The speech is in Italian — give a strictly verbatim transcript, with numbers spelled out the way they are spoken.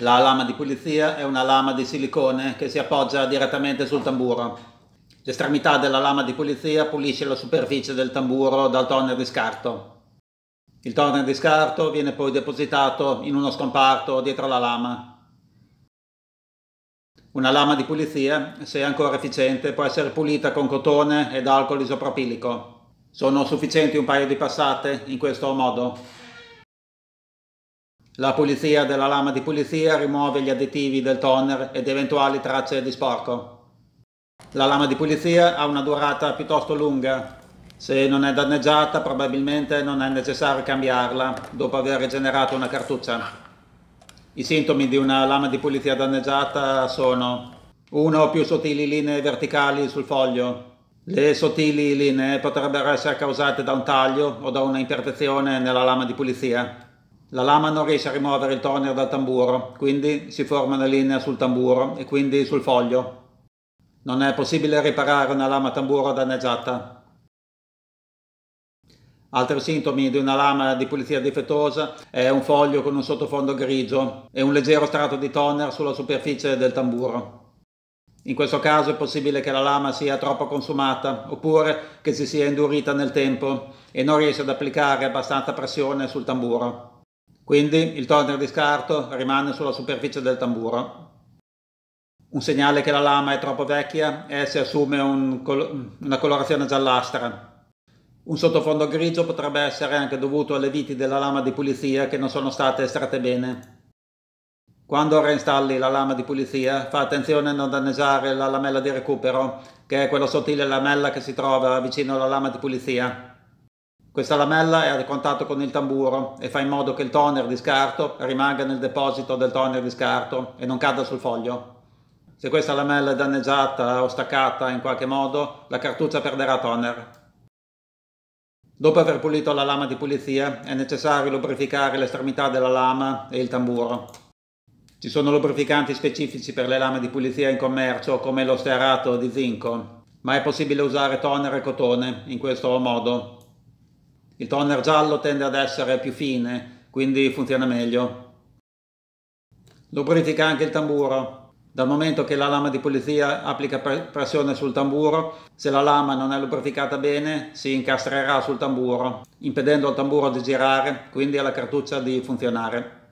La lama di pulizia è una lama di silicone che si appoggia direttamente sul tamburo. L'estremità della lama di pulizia pulisce la superficie del tamburo dal toner di scarto. Il toner di scarto viene poi depositato in uno scomparto dietro la lama. Una lama di pulizia, se ancora efficiente, può essere pulita con cotone ed alcol isopropilico. Sono sufficienti un paio di passate in questo modo. La pulizia della lama di pulizia rimuove gli additivi del toner ed eventuali tracce di sporco. La lama di pulizia ha una durata piuttosto lunga. Se non è danneggiata, probabilmente non è necessario cambiarla dopo aver generato una cartuccia. I sintomi di una lama di pulizia danneggiata sono una o più sottili linee verticali sul foglio. Le sottili linee potrebbero essere causate da un taglio o da una imperfezione nella lama di pulizia. La lama non riesce a rimuovere il toner dal tamburo, quindi si forma una linea sul tamburo e quindi sul foglio. Non è possibile riparare una lama tamburo danneggiata. Altri sintomi di una lama di pulizia difettosa è un foglio con un sottofondo grigio e un leggero strato di toner sulla superficie del tamburo. In questo caso è possibile che la lama sia troppo consumata oppure che si sia indurita nel tempo e non riesce ad applicare abbastanza pressione sul tamburo. Quindi il toner di scarto rimane sulla superficie del tamburo. Un segnale che la lama è troppo vecchia è se assume un col- una colorazione giallastra. Un sottofondo grigio potrebbe essere anche dovuto alle viti della lama di pulizia che non sono state estratte bene. Quando reinstalli la lama di pulizia, fa attenzione a non danneggiare la lamella di recupero, che è quella sottile lamella che si trova vicino alla lama di pulizia. Questa lamella è a contatto con il tamburo e fa in modo che il toner di scarto rimanga nel deposito del toner di scarto e non cada sul foglio. Se questa lamella è danneggiata o staccata in qualche modo, la cartuccia perderà toner. Dopo aver pulito la lama di pulizia, è necessario lubrificare l'estremità della lama e il tamburo. Ci sono lubrificanti specifici per le lame di pulizia in commercio, come lo stearato di zinco, ma è possibile usare toner e cotone in questo modo. Il toner giallo tende ad essere più fine, quindi funziona meglio. Lubrifica anche il tamburo. Dal momento che la lama di pulizia applica pressione sul tamburo, se la lama non è lubrificata bene, si incastrerà sul tamburo, impedendo al tamburo di girare, quindi alla cartuccia di funzionare.